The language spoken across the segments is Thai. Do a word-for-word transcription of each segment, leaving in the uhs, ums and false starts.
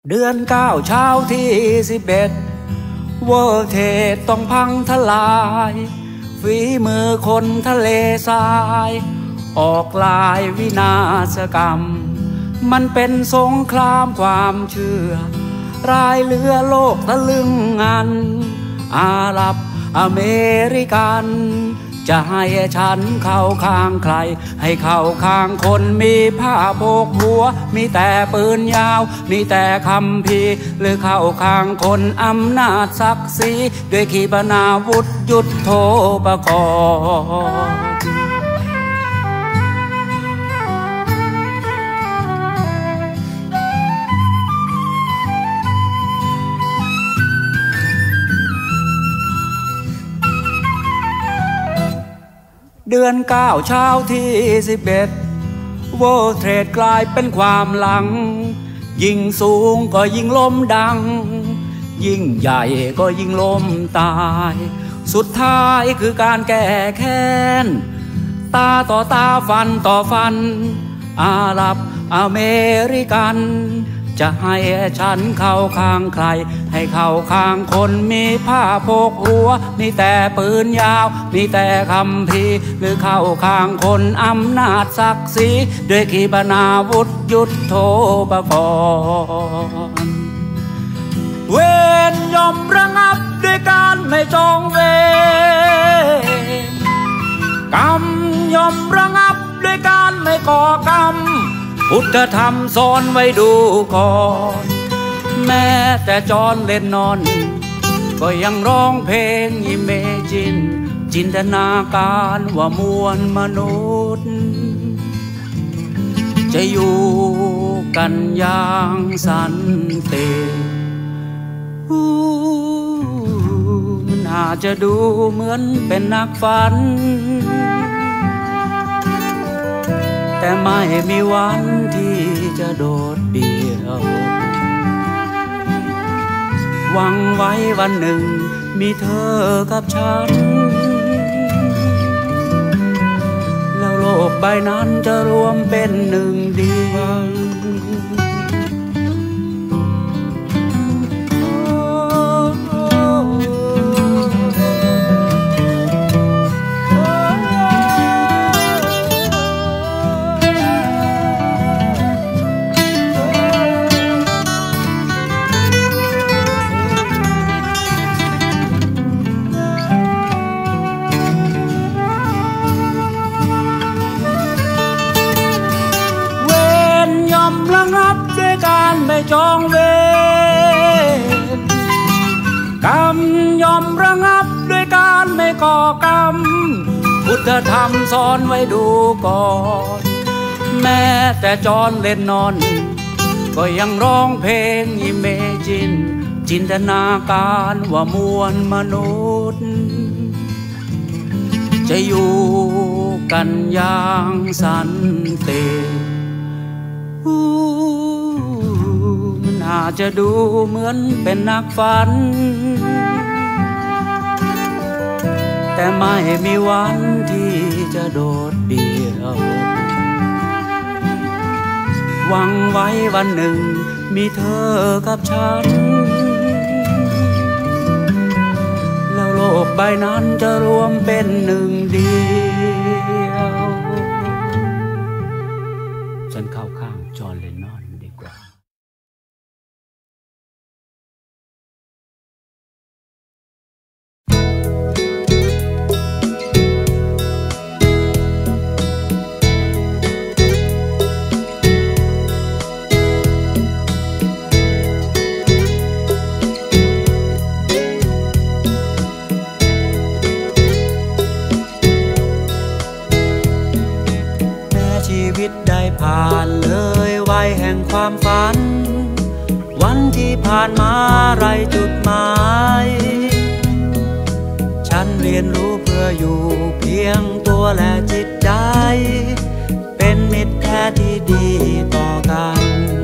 เดือนเก้าเช้าที่สิบเอ็ดเวอร์เทศต้องพังทลายฝีมือคนทะเลทรายออกลายวินาศกรรมมันเป็นสงครามความเชื่อรายเรือโลกตะลึงงันอาหรับอเมริกันจะให้ฉันเข้าข้างใครให้เข้าข้างคนมีผ้าโพกหัวมีแต่ปืนยาวมีแต่คำพีหรือเข้าข้างคนอำนาจศักดิ์ศรีด้วยขีปนาวุธยุทโธปกรณ์เดือนเก้าเช้าที่สิบเอ็ดโวเทรดกลายเป็นความหลังยิ่งสูงก็ยิ่งล้มดังยิ่งใหญ่ก็ยิ่งล้มตายสุดท้ายคือการแก้แค้นตาต่อตาฟันต่อฟันอาหรับอเมริกันจะให้ฉันเข้าข้างใครให้เข้าข้างคนมีผ้าโพกหัวมีแต่ปืนยาวมีแต่คำพีหรือเข้าข้างคนอำนาจศักดิ์ศรีด้วยขีปนาวุธยุทโธปกรณ์เวรย่อมระงับด้วยการไม่จองเวรกรรมย่อมระงับด้วยการไม่ก่อกรรมพุทธธรรมสอนไว้ดูก่อนแม้แต่จอนเล่นนอนก็ยังร้องเพลงอิเมจินจินตนาการว่ามวลมนุษย์จะอยู่กันอย่างสันติมันอาจจะดูเหมือนเป็นนักฝันแต่ไม่มีวันที่จะโดดเดี่ยวหวังไว้วันหนึ่งมีเธอกับฉันแล้วโลกใบนั้นจะรวมเป็นหนึ่งเดียวไม่จองเวรกรรมย่อมระงับด้วยการไม่ก่อกรรมพุทธธรรมสอนไว้ดูก่อนแม้แต่จอนเล่นนอนก็ยังร้องเพลงอิเมจินจินตนาการว่ามวลมนุษย์จะอยู่กันอย่างสันติอาจจะดูเหมือนเป็นนักฝันแต่ไม่มีวันที่จะโดดเดี่ยวหวังไว้วันหนึ่งมีเธอกับฉันแล้วโลกใบนั้นจะรวมเป็นหนึ่งเดียวฉันเข้าข้างจอห์นเลนนอนดีกว่าได้ผ่านเลยวัยแห่งความฝันวันที่ผ่านมาไรจุดหมายฉันเรียนรู้เพื่ออยู่เพียงตัวและจิตใจเป็นมิตรแท้ที่ดีต่อกัน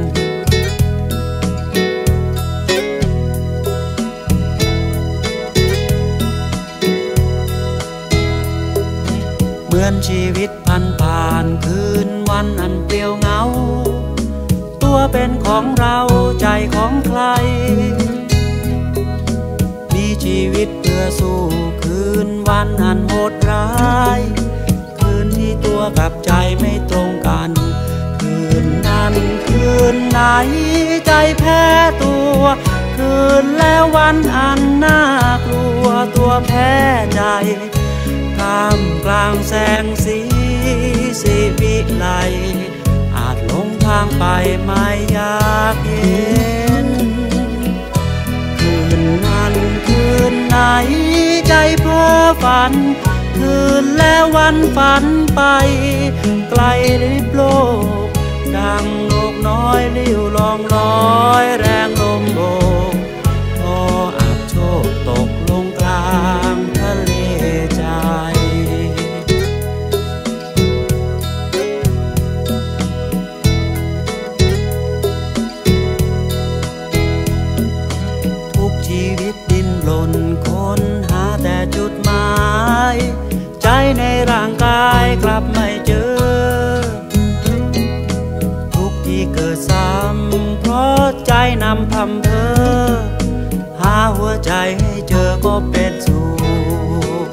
เหมือนชีวิตพันผ่านคืนวันอันเปลี่ยวเหงาตัวเป็นของเราใจของมีชีวิตเพื่อสู้คืนวันอันโหดร้ายคืนที่ตัวกับใจไม่ตรงกันคืนนั้นคืนไหนใจแพ้ตัวคืนแล้ววันอันน่ากลัวตัวแพ้ใจท่ามกลางแสงสีสีวิไลอาจหลงทางไปไม่อยากเห็นคืนนั้นคืนไหนใจเพ้อฝันคืนแล้ววันฝันไปไกลลิบโลกดังนกน้อยลิ้วลองลอยแรงลมโบกพออาบโชคตกลงกลางทะเลใจทุกชีวิตดิ้นรนค้นหาแต่จุดหมายใจในร่างกายกลับไม่เจอทุกที่เกิดซ้ำเพราะใจนำพำเพ้อหาหัวใจให้เจอก็เป็นสุข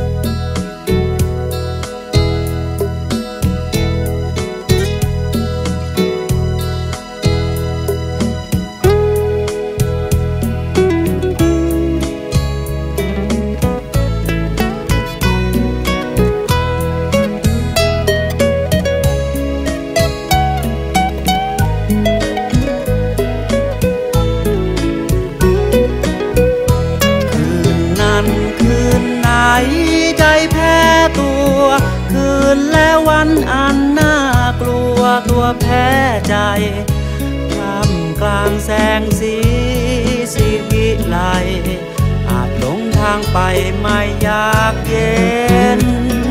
ใจแพ้ตัวคืนและวันอันน่ากลัวตัวแพ้ใจท่ามกลางแสงสีสีวิไลอาจหลงทางไปไม่อยากเย็น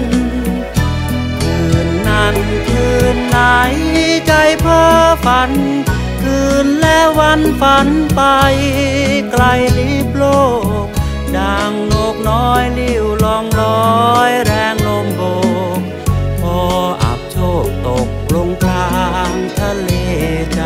คืนนั้นคืนไหนใจเพ้อฝันคืนและวันฝันไปไกลลิบโลกดังนกน้อยลิ้วลองลอยแรงลมโบกพออับโชคตกลงกลางทะเลใจ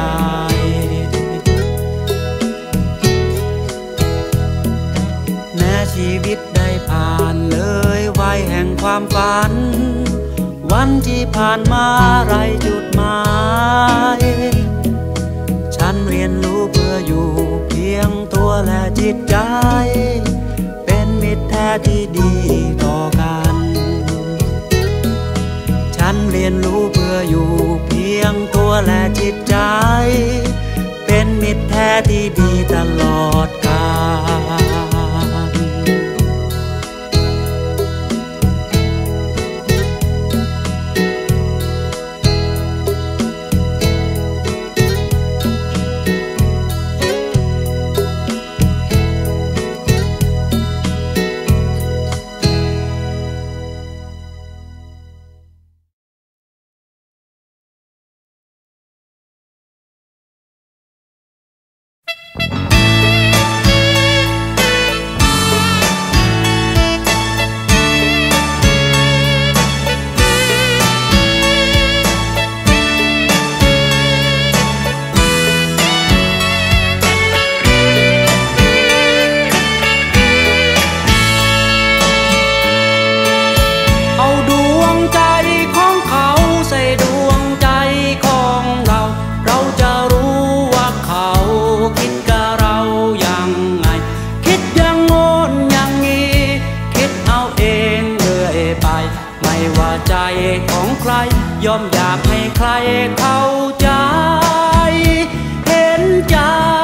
แม้ชีวิตได้ผ่านเลยวัยแห่งความฝันวันที่ผ่านมาไรจุดหมายฉันเรียนรู้เพื่ออยู่เพียงตัวและจิตใจแท้ที่ดีต่อกันฉันเรียนรู้เพื่ออยู่เพียงตัวและจิตใจเป็นมิตรแท้ที่ดีตลอดกาล ย่อมอยากให้ใครเข้าใจเห็นใจ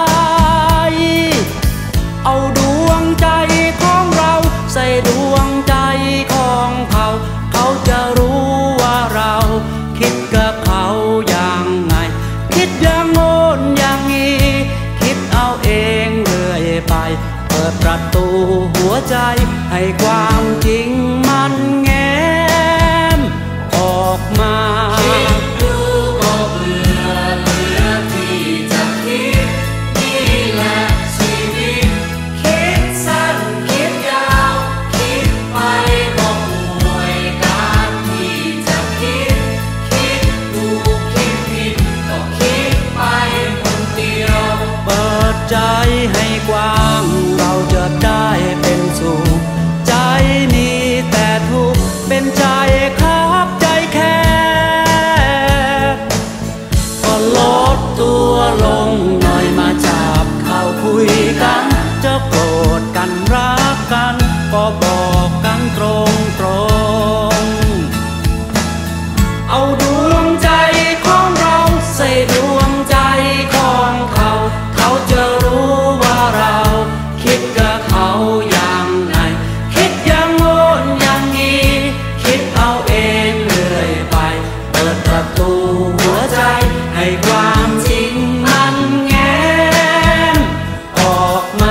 เอาดวงใจของเราใส่ดวงใจของเขาเขาจะรู้ว่าเราคิดกับเขาอย่างไงคิดอย่างโน้นอย่างนี้คิดเอาเองเรื่อยไปเปิดประตูหัวใจให้ความจริงมันแง้มออกมาคิดดูก็เบื่อเบื่อที่จะคิดนี่แหละชีวิตคิดสั้นคิดยาวคิดไปก็ป่วยการที่จะคิดคิดดูคิดผิดก็คิดไปคนเดียวเปิดใจให้กว้างเราจะได้เป็นสุขใจมีแต่ทุกข์เป็นใจครับใจแคบก็ลดตัวลงหน่อยมาจับเข้าคุยกันจะโกรธกันรักกันก็บอกกันตรงตรงเอาดวงใจของเราใส่ดวงใจของเขาเขาจะรู้ว่าเราคิดกับเขาอย่างไรคิดอย่างโน้นอย่างนี้คิดเอาเองเรื่อยไปเปิดประตูหัวใจให้ความจริงมันแง้มออกมา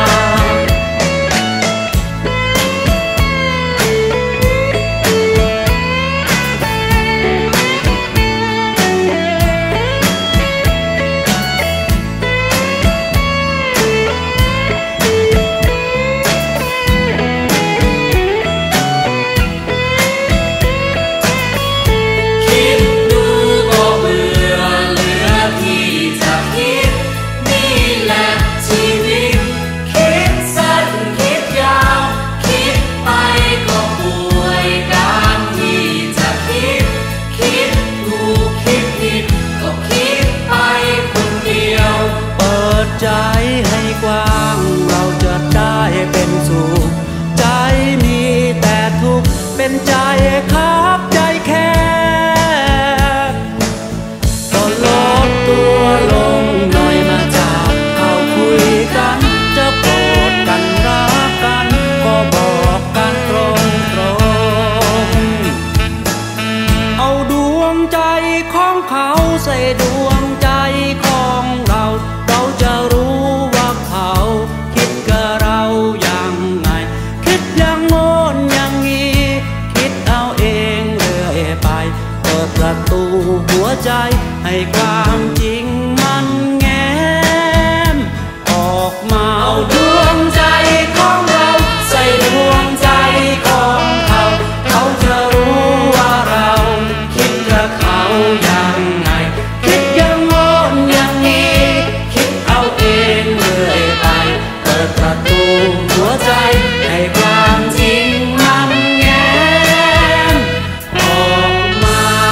ใจให้กว้างเราจะได้เป็นสุขใจมีแต่ทุกข์เป็นใจครับใจแคบก็ลดตัวลงหน่อยมาจับเข้าคุยกันจะโกรธกันรักกันก็บอกกันตรงตรงเอาดวงใจของเขาใส่ดวงใจของเราเราจะรู้ว่าเขาคิดกับเราอย่างไงคิดอย่างโน้นอย่างนี้คิดเอาเองเรื่อยไปเปิดประตูหัวใจให้ความจริงมันแง้มออกมาเอาดวงใจของเราใส่ดวงใจของเขาเขาจะรู้ว่าเราคิดกับเขาอย่างไงคิดอย่างโน้นอย่างนี้คิดเอาเองเรื่อยไปเปิดประตูหัวใจให้ความจริงมันแง้มออกมา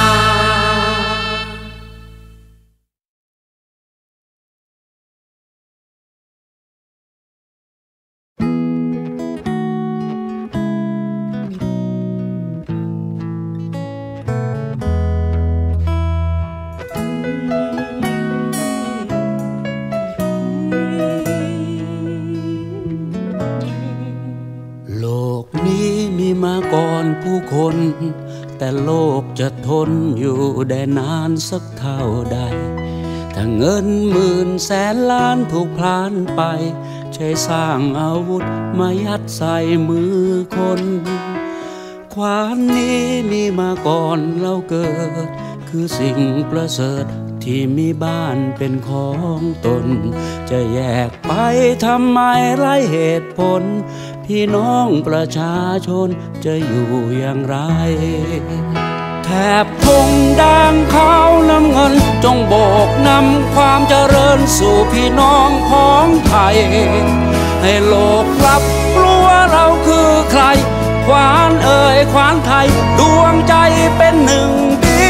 มาก่อนผู้คนแต่โลกจะทนอยู่ได้นานสักเท่าใดถ้าเงินหมื่นแสนล้านถูกพลานไปใช้สร้างอาวุธมายัดใส่มือคนขวานนี้มีมาก่อนเราเกิดคือสิ่งประเสริฐที่มีบ้านเป็นของตนจะแยกไปทำไมไร้เหตุผลพี่น้องประชาชนจะอยู่อย่างไรแถบธงแดงขาวน้ำเงินจงโบกนำความเจริญสู่พี่น้องของไทยให้โลกรับรู้ว่าเราคือใครขวานเอ่ยขวานไทยดวงใจเป็นหนึ่งเดี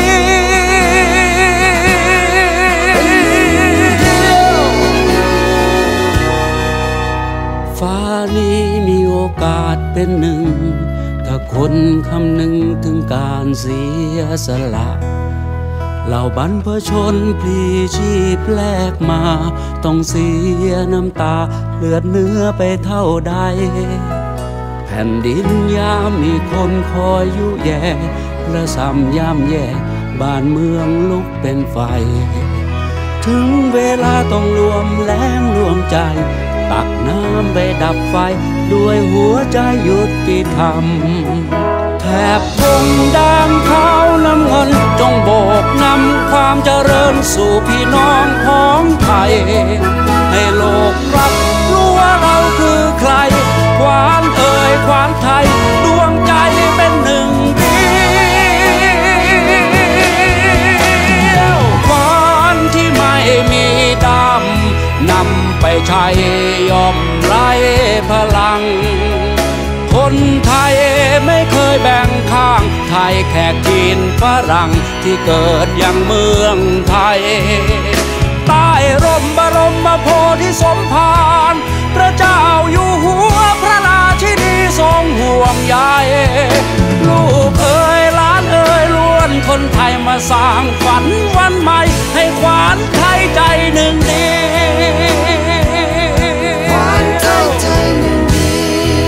ยวฟ้านี้มีโอกาสเป็นหนึ่งถ้าคนคำนึงถึงการเสียสละเหล่าบรรพชนพลีชีพแลกมาต้องเสียน้ำตาเลือดเนื้อไปเท่าใดแผ่นดินยามมีคนคอยยุแย่และซ้ำย่ำแย่บ้านเมืองลุกเป็นไฟถึงเวลาต้องรวมแรงรวมใจตักน้ำไปดับไฟด้วยหัวใจยุติธรรมแถบธงแดงขาวน้ำเงินจงโบกนำความเจริญสู่พี่น้องของไทยให้โลกรับรู้ว่าเราคือใครขวานเอ่ยขวานไทยดวงใจเป็นหนึ่งเดียวขวานที่ไม่มีดำนำไปใช่ย่อมไร้พลังคนไทยไม่เคยแบ่งข้างไทยแขกจีนฝรั่งที่เกิดอย่างเมืองไทยใต้ร่มบรมโพธิสมภารพระเจ้าอยู่หัวพระราชินีทรงห่วงใยลูกเอ๋ยหลานเอ๋ยล้วนคนไทยมาสร้างฝันวันใหม่ให้ขวานไทยใจหนึ่งเดียวขวานไทยใจหนึ่งเดียว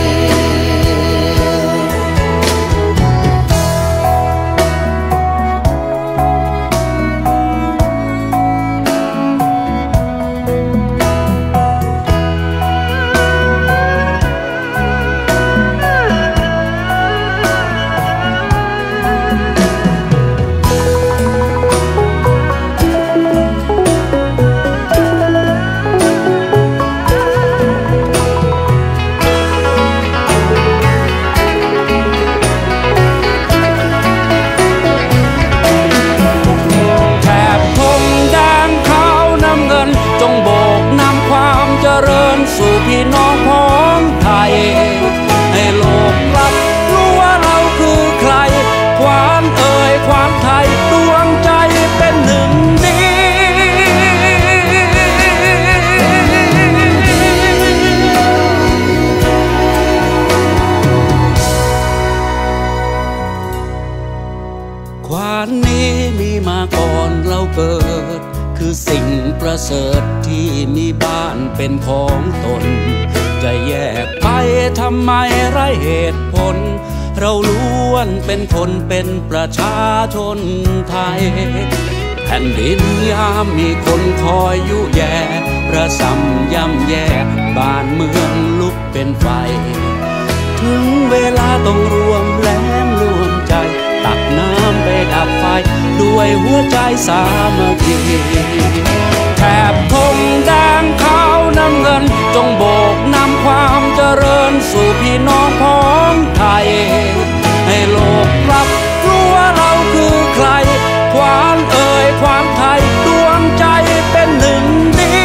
สู่พี่น้องพ้องไทยให้โลกรับรู้ว่าเราคือใครขวานเอ่ยขวานไทยดวงใจเป็นหนึ่งเดียวขวานนี้มีมาก่อนเราเกิดคือสิ่งประเสริฐที่มีบ้านเป็นของตนจะแยกไปทำไมไร้เหตุผลเราล้วนเป็นคนเป็นประชาชนไทยแผ่นดินยามมีคนคอยยุแย่ระส่ำย่ำแย่บ้านเมืองลุกเป็นไฟถึงเวลาต้องรวมแรงรวมใจตักน้ำไปดับไฟด้วยหัวใจสามัคคีแถบธงแดงขาวน้ำเงินจงโบกนำความเจริญสู่พี่น้องพ้องไทยให้โลกรับรู้ว่าเราคือใครขวานเอ่ยขวานไทยดวงใจเป็นหนึ่งเดี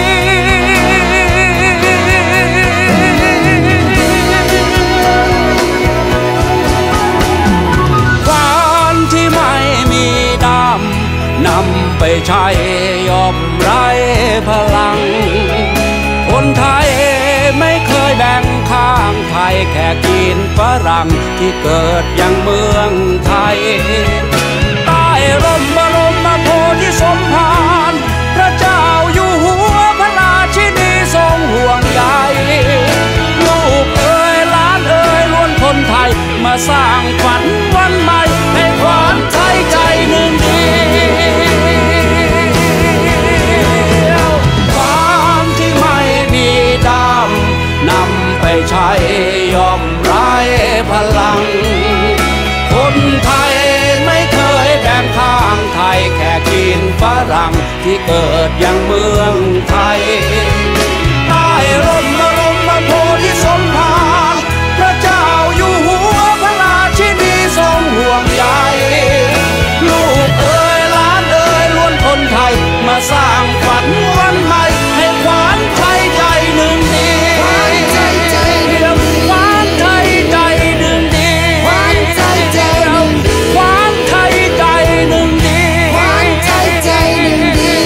นำไปใช้ย่อมไร้พลังคนไทยไม่เคยแบ่งข้างไทยแขกจีนฝรั่งที่เกิดอย่างเมืองไทยใต้ร่มบรมโพธิสมภารพระเจ้าอยู่หัวพระราชินีทรงห่วงใยลูกเอ๋ยหลานเอ๋ยล้วนคนไทยมาสร้างฝันวันใหม่ให้ขวานไทยใจหนึ่งเดียวความที่ไม่มีดำนำไปใช้ย่อมไร้พลังคนไทยไม่เคยแบ่งข้างไทยแขกจีนฝรั่งที่เกิดอย่างเมืองไทยใต้ร่มบรมโพธิสมภารพระเจ้าอยู่หัวพระราชินีทรงห่วงใยลูกเอ๋ยหลานเอ๋ยล้วนคนไทยมาสร้างฝันวันใหม่ให้ขวานไทยใจหนึ่งเดียวขวานไทยใจหนึ่งเดียวขวานไทยใจหนึ่งเดียวขวานไทยใจหนึ่งเดียวขวานไทยใจหนึ่งเดียวขวานไทยใจหนึ่งเดี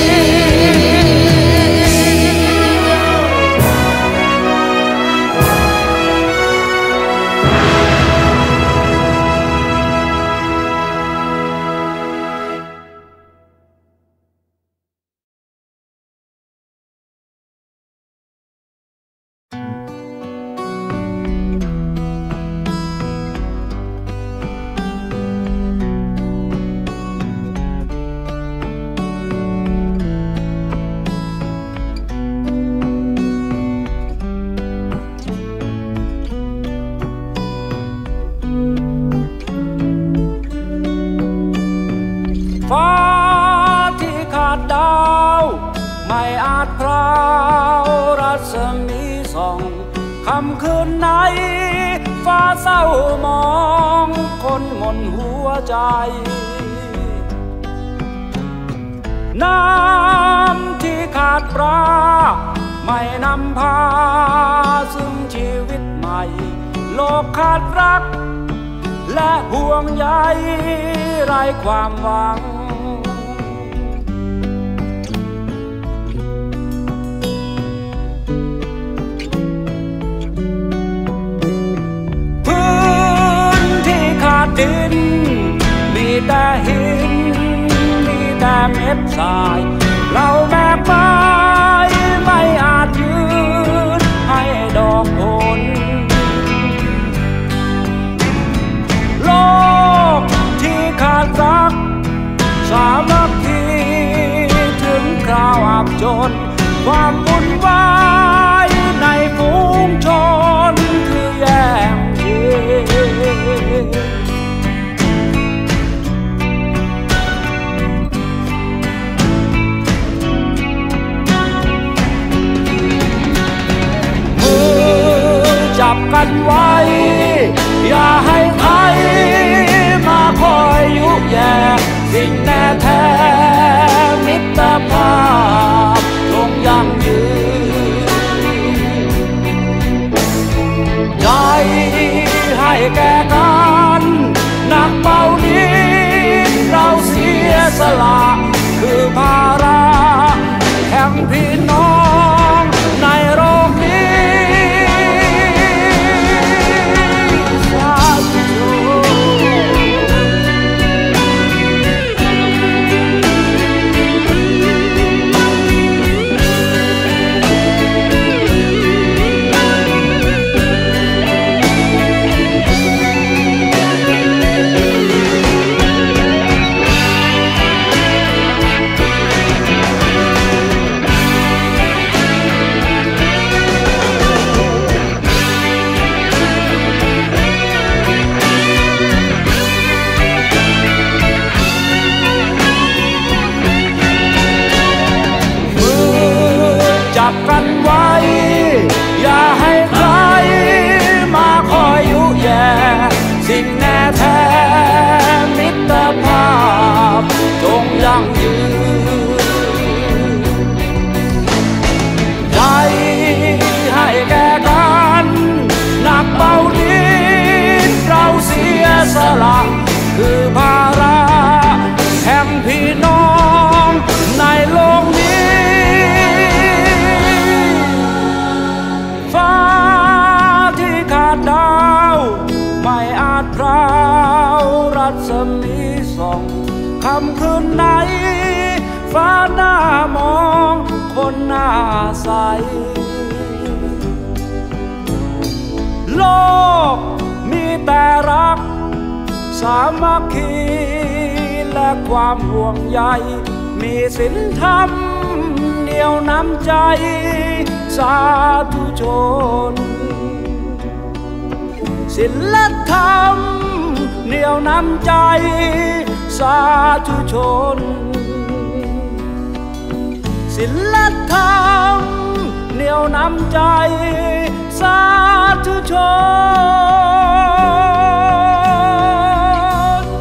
ฟ้าที่ขาดดาวไม่อาจพราวรัศมีส่องค่ำคืนไหนฟ้าเศร้ามองคนหม่นหัวใจน้ำที่ขาดปลาไม่นำพาซึ่งชีวิตใหม่โลกขาดรักและห่วงใยไร้ความหวังพื้นที่ขาดดินมีแต่หินมีแต่เม็ดทรายเราแบกไม้ไม่อาจยืนให้ดอกผลโลกที่ขาดรักสามัคคีถึงคราวอับจนความวุ่นวายในฝูงชนคือแย่งชิงจับกันไว้อย่าให้ใครมาคอยยุแย่สิ่งแน่แท้มิตรภาพคงยั่งยืนใจให้แก่กันหนักเบานี้เราเสียสละคือภาระแห่งพี่น้องในโลกนี้จับกันไว้อย่าให้ใครมาคอยยุแย่สิ่งแน่แท้มิตรภาพจงยั่งยืนใจให้แก่กันหนักเบานี้เราเสียสละคือภาระแห่งพี่น้องในโลกนี้ฟ้าที่ขาดดาวไม่อาจพราวรัศมีส่องคำคืนไหนฟ้าหน้ามองคนหน้าใสโลกมีแต่รักสามัคคีและความห่วงใยมีศีลธรรมเหนี่ยวน้ำใจสาธุชนศีลธรรมเหนี่ยวน้ำใจสาธุชนศีลธรรมเหนี่ยวน้ำใจสาธุชน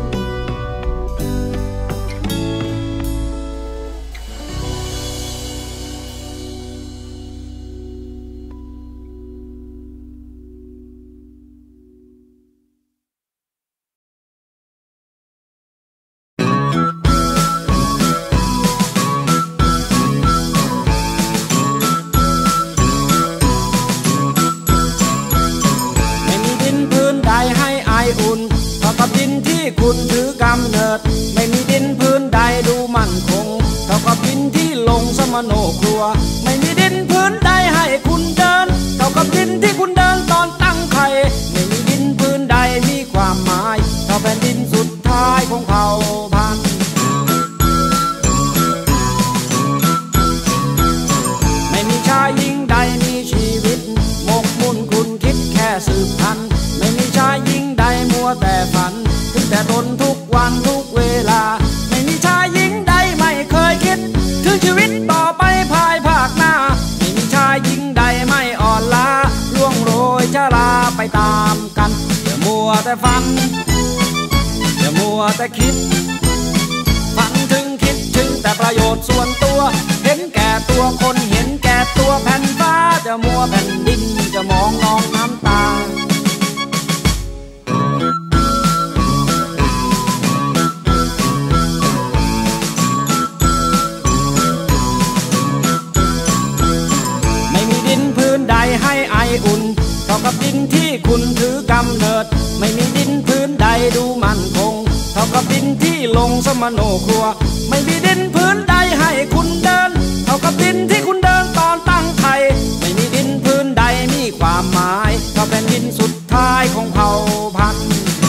คุณถือกำเนิดไม่มีดินพื้นใดดูมั่นคงเท่ากับดินที่ลงสมโนครัวไม่มีดินพื้นใดให้คุณเดินเท่ากับดินที่คุณเดินตอนตั้งไข่ไม่มีดินพื้นใดมีความหมายเท่าแผ่นดินสุดท้ายของเผ่าพันธุ์ไม่มีชายหญิงใดมีชีวิตหมกมุ่นคุณคิดแค่สืบพันธุ์ไม่มีชายหญิงใดมัวแต่ฝันแต่ทนทุกวันทุกเวลาไม่มีชายหญิงใดไม่เคยคิดถึงชีวิตต่อไปภายภาคหน้าไม่มีชายหญิงใดไม่อ่อนล้าล่วงโรยชราไปตามกันอย่ามัวแต่ฝันอย่ามัวแต่คิดฝันถึงคิดถึงแต่ประโยชน์ส่วนตัวเห็นแก่ตัวคนเห็นแก่ตัวแผ่นฟ้าจะมัวแผ่นดินจะมองนองน้ำตาไม่มีดินพื้นใดให้ไออุ่นเท่ากับดินที่คุณถือกำเนิดไม่มีดินพื้นใดดูมั่นคงเท่ากับดินที่ลงสมโนครัวไม่มีดินพื้นใดให้คุณเดินเท่ากับดินที่คุณเดินตอนตั้งไข่ไม่มีดินพื้นใดมีความหมายเท่าเป็นดินสุดท้ายของเผ่าพันธุ์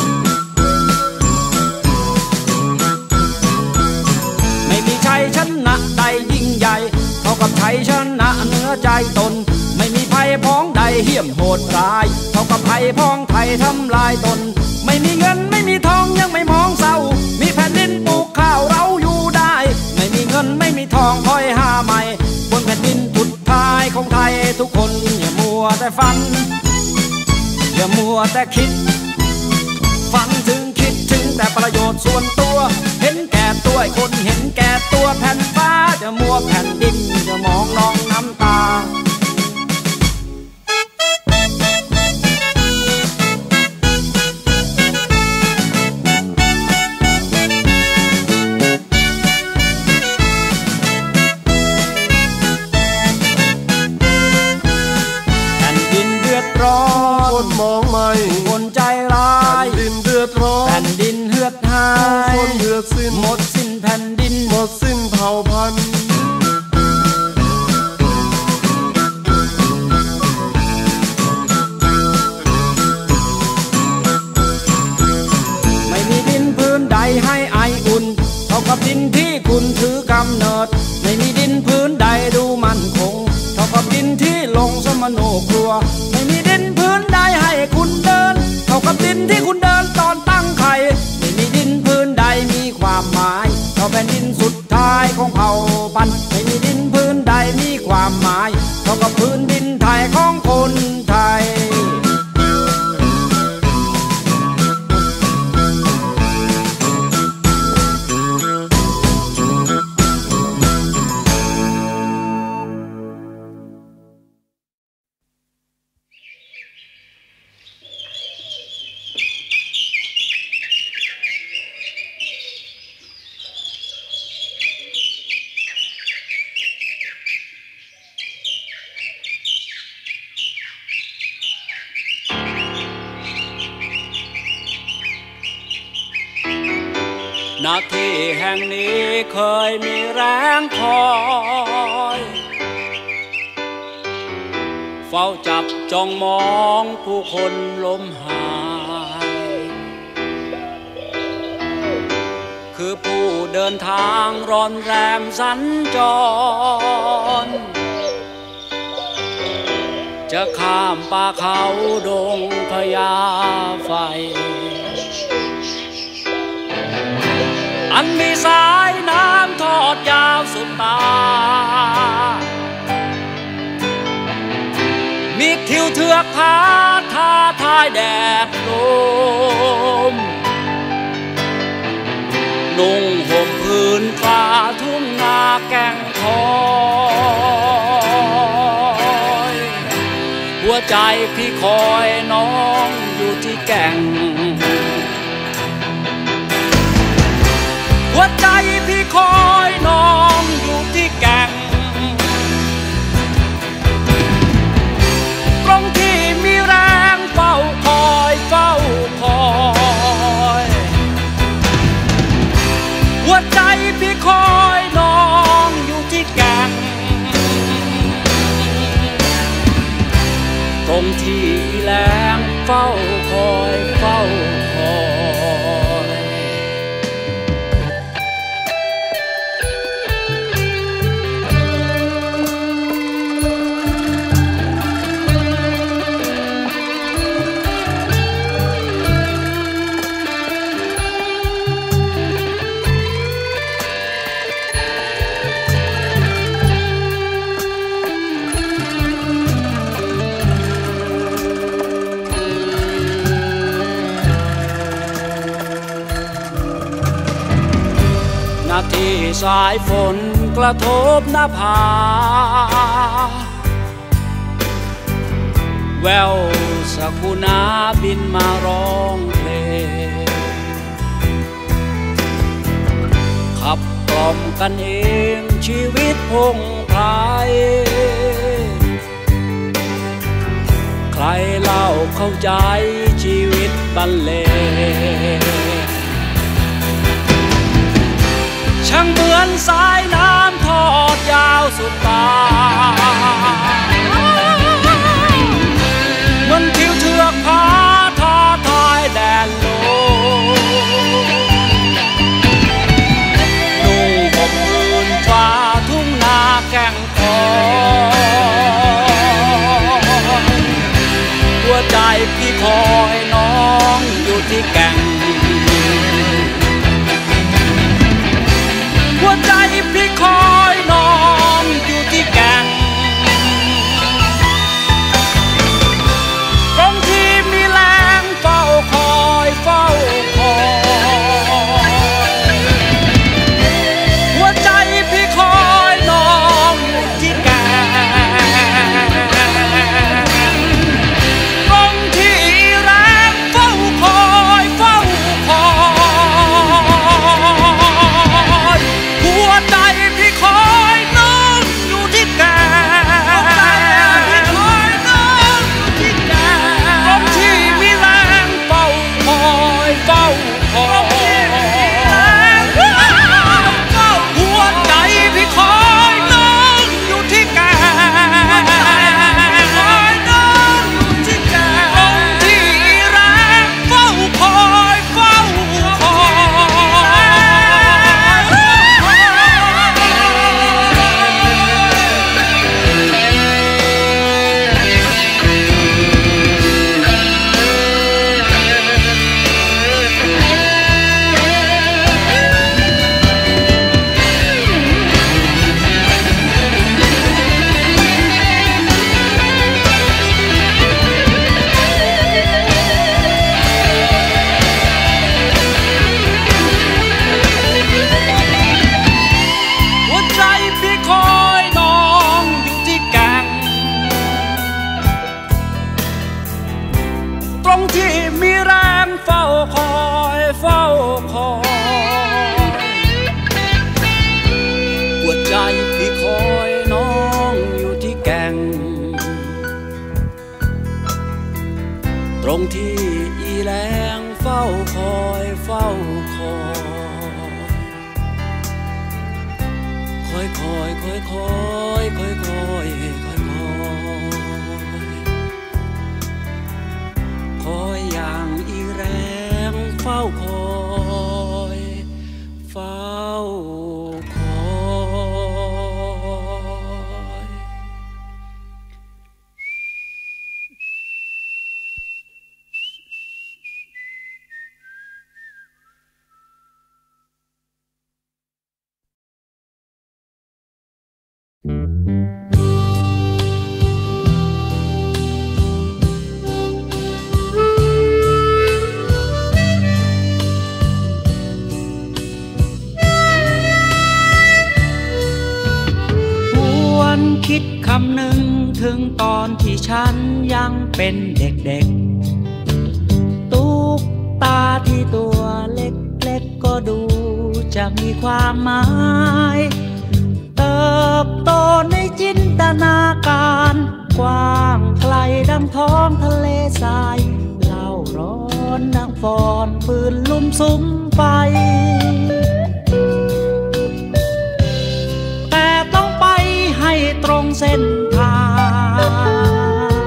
ไม่มีชัยชนะใดยิ่งใหญ่เท่ากับชัยชนะเหนือใจตนไม่มีภัยพ้องใดเหี้ยมโหดร้ายเท่ากับภัยพ้องไทยทำลายตนไม่มีเงินไม่มีทองยังไม่มองเศร้ามีแผ่นดินปลูกข้าวเราอยู่ได้ไม่มีเงินไม่มีทองคอยหาใหม่บนแผ่นดินสุดท้ายของไทยทุกคนอย่ามัวแต่ฝันอย่ามัวแต่คิดฝันถึงคิดถึงแต่ประโยชน์ส่วนตัวเห็นแก่ตัวคนเห็นแก่ตัวแผ่นฟ้าจะมัวแผ่นดินจะมองนองน้ำตาคนมองไม่คนใจร้ายแผ่นดินเดือดร้อนแผ่นดินเหือดหายคนเหือดสิ้นหมดสิ้นแผ่นดินหมดสิ้นเผ่าพันธุ์ไม่มีดินพื้นใดให้ไออุ่นเท่ากับดินที่คุณถือกำเนิดไม่มีดินพื้นใดดูมั่นคงเท่ากับดินที่ลงสมโนครัวไม่มีดินพื้นใดให้คุณเดินเท่ากับดินที่คุณเดินตอนตั้งไข่ไม่มีดินพื้นใดมีความหมายเท่าเป็นดินสุดท้ายของเผ่าพันธุ์ไม่มีดินพื้นใดมีความหมายเท่ากับพื้นดินไทยของคนไทยนาทีแห่งนี้เคยมีแรงคอยเฝ้าจับจ้องมองผู้คนล้มหายคือผู้เดินทางร้อนแรมสัญจรจะข้ามป่าเขาดงพญาไฟอันมีสายน้ำทอดยาวสุดตามีทิวเทือกผาท้าทายแดดลมนุ่งห่มพื้นฟ้าทุ่งนาแก่งคอยหัวใจพี่คอยน้องอยู่ที่แก่งหัวใจพี่คอยน้องอยู่ที่แก่งตรงที่มีแรงเฝ้าคอยเฝ้าคอยหัวใจพี่คอยน้องอยู่ที่แก่งตรงที่มีแรงเฝ้าคอยเฝ้าคอยที่สายฝนกระทบหน้าผาแววสักุณาบินมาร้องเพลงขับกล่อมกันเองชีวิตพงไพรใครเล่าเข้าใจชีวิตบรรเลงช่างเหมือนสายน้ำทอดยาวสุดตาเหมือนทิวเทือกผาท้าทายแดนโลนุ่งห่มพื้นฟ้าทุ่งนาแก่งคอยหัวใจพี่คอยน้องอยู่ที่แก่งหัวใจพี่คอยน้องอยู่ที่แก่งตรงที่มีแรงเฝ้าคอยเฝ้าคอยหัวใจพี่คอยน้องอยู่ที่แก่งตรงที่แรงเฝ้าคอยเฝ้าคอยหัวใจพี่คอยน้องอยู่ที่แก่งตรงที่มีแรงเฝ้าคอยเฝ้าคอยหัวใจพี่คอยน้องอยู่ที่แก่งตรงที่แรงเฝ้าคอยเฝ้าคอยหัวใจพี่คอยน้องอยู่ที่แก่งตรงที่มีแรงเฝ้าคอยเฝ้าคอยหัวใจพี่คอยน้องอยู่ที่แก่งตรงที่อีแรงเฝ้าคอยเฝ้าคอยคอยคอยคอยคอยคอยคอยคอยคอยอย่างอีแรงเฝ้าคอยเฝ้าคอย คิดคำหนึ่งถึงตอนที่ฉันยังเป็นเด็กๆตุ๊กตาที่ตัวเล็กๆก็ดูจะมีความหมายเติบโตในจินตนาการกว้างไกลดังท้องทะเลทรายเล่าร้อนดังฟอนปืนลุ่มสุมไฟแต่ต้องไปให้ตรงเส้นทาง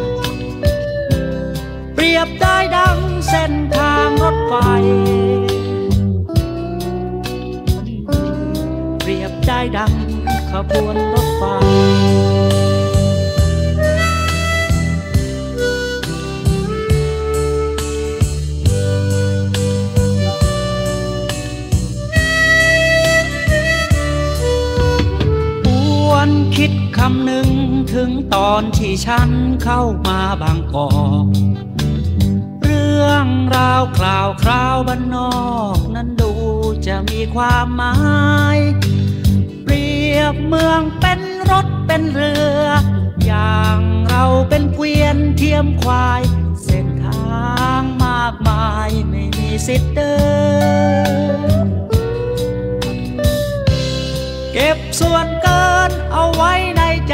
เปรียบได้ดังเส้นทางรถไฟเปรียบได้ดังขบวนรถไฟคิดคำหนึ่งถึงตอนที่ฉันเข้ามาบางกอกเรื่องราวคราวคราวบ้านนอกนั้นดูจะมีความหมายเปรียบเมืองเป็นรถเป็นเรืออย่างเราเป็นเกวียนที่ยมควายเส้นทางมากมายไม่มีสิทธิ์เดินเก็บส่วนเกินเอาไว้ในใจ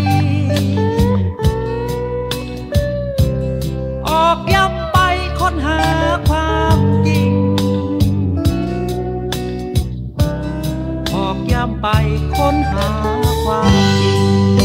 ออกย้ำไปค้นหาความจริงออกย้ำไปค้นหาความจริง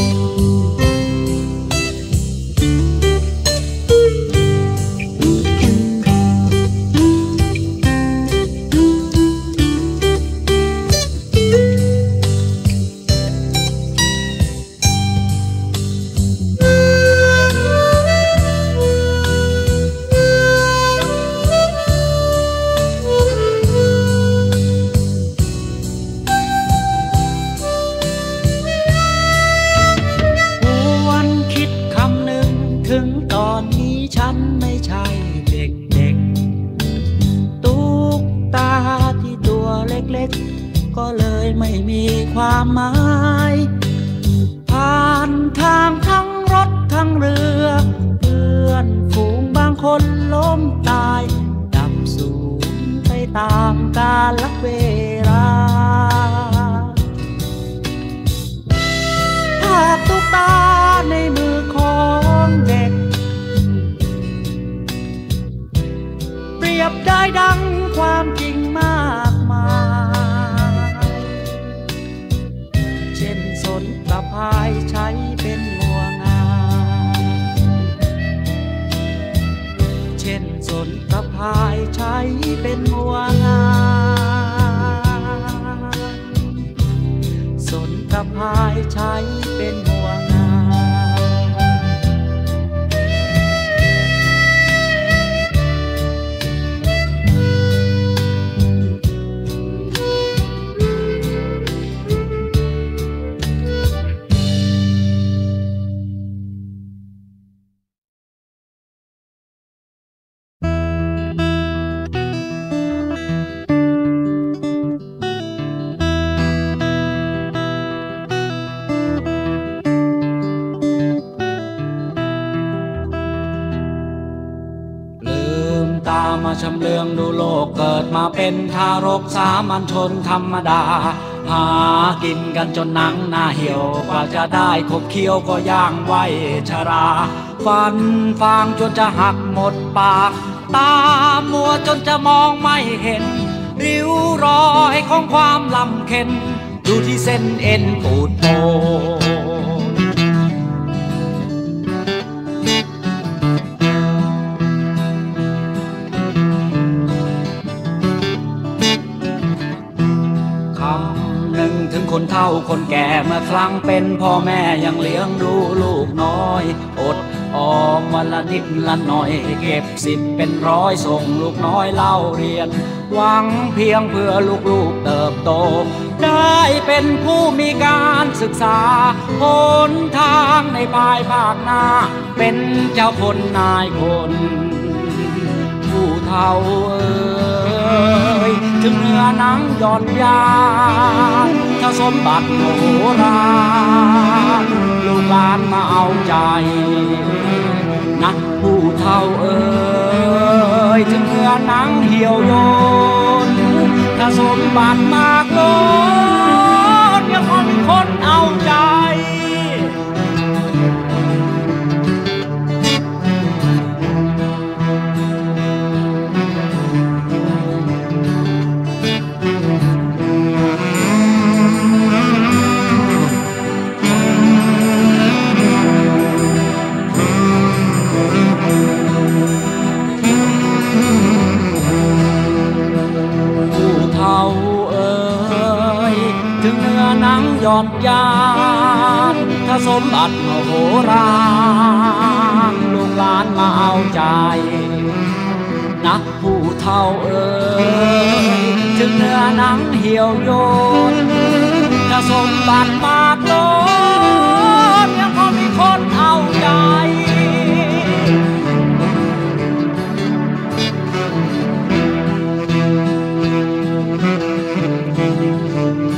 ถึงตอนนี้ฉันไม่ใช่เด็กๆตุ๊กตาที่ตัวเล็กๆก็เลยไม่มีความหมายผ่านทางทั้งรถทั้งเรือเพื่อนฝูงบางคนล้มตายดับสูญไปตามกาลเวลาภาพตุ๊กตาในมือของเด็กเปรียบได้ดังความจริงมากมายเช่นสนตะพายใช้เป็นงัวงาเช่นสนตะพายใช้เป็นงัวงาสนตะพายใช้เป็นงัวงามาชำเลืองดูโลกเกิดมาเป็นทารกสามัญชนธรรมดาหากินกันจนหนังหน้าเหี่ยวกว่าจะได้ขบเคี้ยวก็ย่างไว้ชราฟันฟางจนจะหักหมดปากตามัวจนจะมองไม่เห็นริ้วรอยของความลำเค็ญดูที่เส้นเอ็นปูดโผถึงคนเฒ่าคนแก่เมื่อครั้งเป็นพ่อแม่ยังเลี้ยงดูลูกน้อยอดออมวันละนิดละหน่อยเก็บสิบเป็นร้อยส่งลูกน้อยเล่าเรียนหวังเพียงเพื่อลูกๆเติบโตได้เป็นผู้มีการศึกษาหนทางในภายภาคหน้าเป็นเจ้าคนนายคนผู้เฒ่าเอ่ยถึงเนื้อหนังย่อนยานถ้าสมบัติโหราลูกหลานมาเอาใจนะผู้เฒ่าเอ่ยถึงเนื้อหนังเหี่ยวโยนถ้าสมบัติมากล้นยังคงมีคนเอาใจย่อนยานถ้าสมบัติมโหฬารลูกหลานมาเอาใจนักผู้เฒ่าเอ่ยถึงเนื้อหนังเหี่ยวโยนถ้าสมบัติมากล้นยังพอมีคนเอาใจ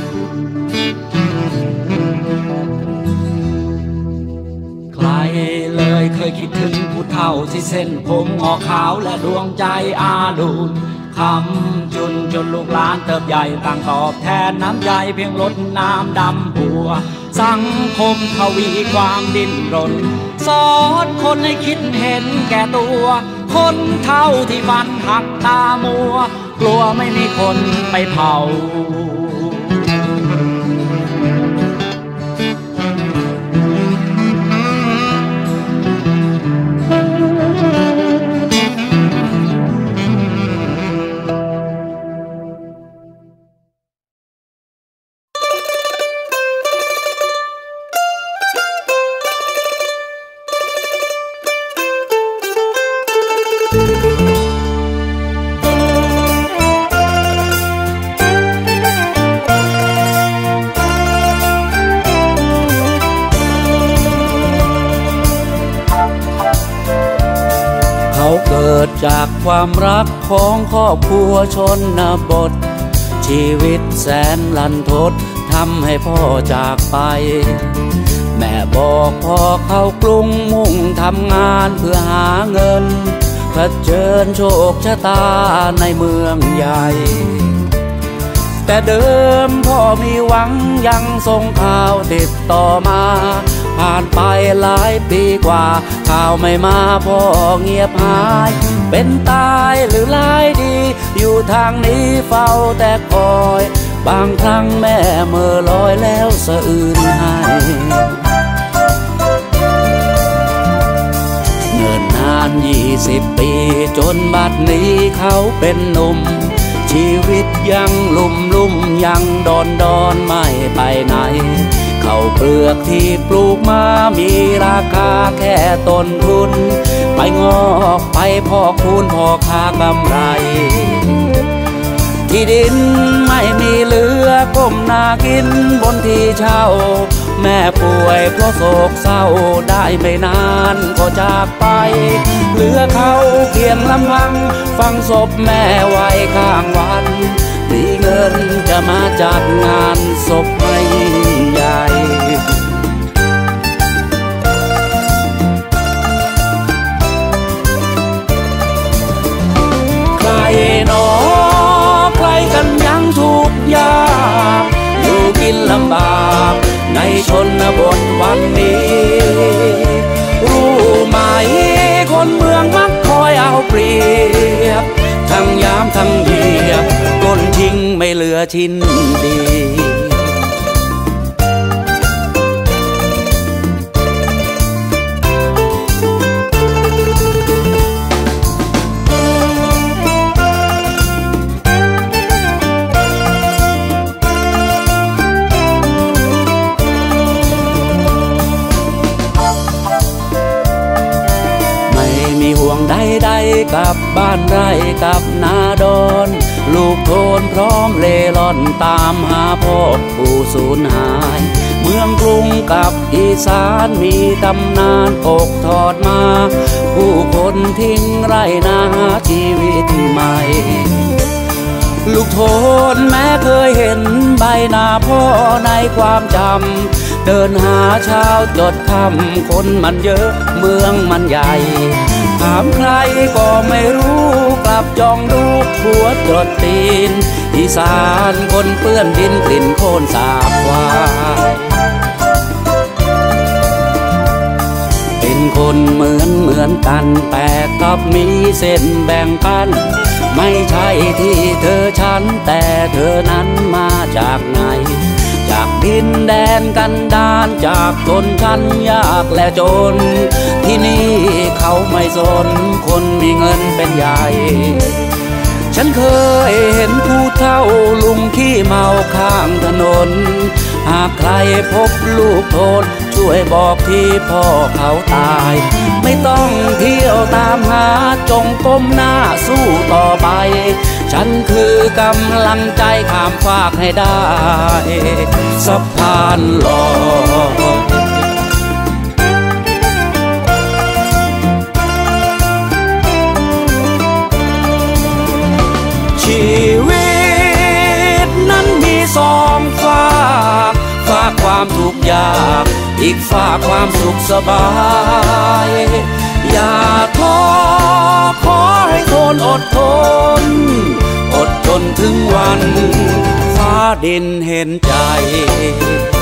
ลเลยเคยคิดถึงผู้เฒ่าที่เส้นผมงอขาวและดวงใจอาดูลคำจุนจนลูกหลานเติบใหญ่ต่างตอบแทนน้ำใจเพียงลดน้ำดำหัวสังคมทวีความดิ้นรนสอนคนให้คิดเห็นแก่ตัวคนเฒ่าที่ฟันหักตามัวกลัวไม่มีคนไปเผาเกิดจากความรักของครอบครัวชนบทชีวิตแสนลันทดทำให้พ่อจากไปแม่บอกพ่อเข้ากรุงมุ่งทำงานเพื่อหาเงินเผชิญโชคชะตาในเมืองใหญ่แต่เดิมพ่อมีหวังยังส่งข่าวติดต่อมาผ่านไปหลายปีกว่าข่าวไม่มาพ่อเงียบหายเป็นตายหรือร้ายดีอยู่ทางนี้เฝ้าแต่คอยบางครั้งแม่เมื่อลอยแล้วสะอื้นให้เนิ่นนานยี่สิบปีจนบัดนี้เขาเป็นหนุ่มชีวิตยังลุ่มลุ่มยังดอนดอนไม่ไปไหนข้าวเปลือกที่ปลูกมามีราคาแค่ต้นทุนไปงอกไปพอกคูณพอค่ากำไรที่ดินไม่มีเหลือก้มหน้ากินบนที่เช่าแม่ป่วยเพราะโศกเศร้าได้ไม่นานก็จากไปเหลือเขาเพียงลำพังฟังศพแม่ไว้ข้างวันมีเงินจะมาจัดงานศพให้ใหญ่ใครหนอใครกันยังทุกข์ยากอยู่กินลำบากในชนบทวันนี้รู้ไหมคนเมืองมักคอยเอาเปรียบทั้งยามทั้งเหยียบปล้นทิ้งไม่เหลือชิ้นดีใดๆกับบ้านไร่กับนาดอนลูกโทนพร้อมเล่ร่อนตามหาพ่อผู้สูญหายเมืองกรุงกับอีสานมีตำนานตกทอดมาผู้คนทิ้งไร่นาชีวิตใหม่ลูกโทนแม้เคยเห็นใบหน้าพ่อในความจำเดินหาเช้าจดค่ำคนมันเยอะเมืองมันใหญ่ถามใครก็ไม่รู้กลับจ้องดูหัวจดตีนอีสานคนเปื้อนดินกลิ่นโคลนสาบควายเป็นคนเหมือนเหมือนกันแต่กับมีเส้นแบ่งกันไม่ใช่ที่เธอฉันแต่เธอนั้นมาจากไหนจากดินแดนกันดารจากชนชั้นยากและจนที่นี่เขาไม่สนคนมีเงินเป็นใหญ่ฉันเคยเห็นผู้เฒ่าลุงขี้เมาข้างถนนหากใครพบลูกโทนช่วยบอกที่พ่อเขาตายไม่ต้องเที่ยวตามหาจงก้มหน้าสู้ต่อไปฉันคือกำลังใจข้ามฟากให้ได้สะพานลอยชีวิตนั้นมีสองฝากฝากความทุกข์ยากอีกฝากความสุขสบายอย่าท้อขอให้ทนอดทนอดทนถึงวันฟ้าดินเห็นใจ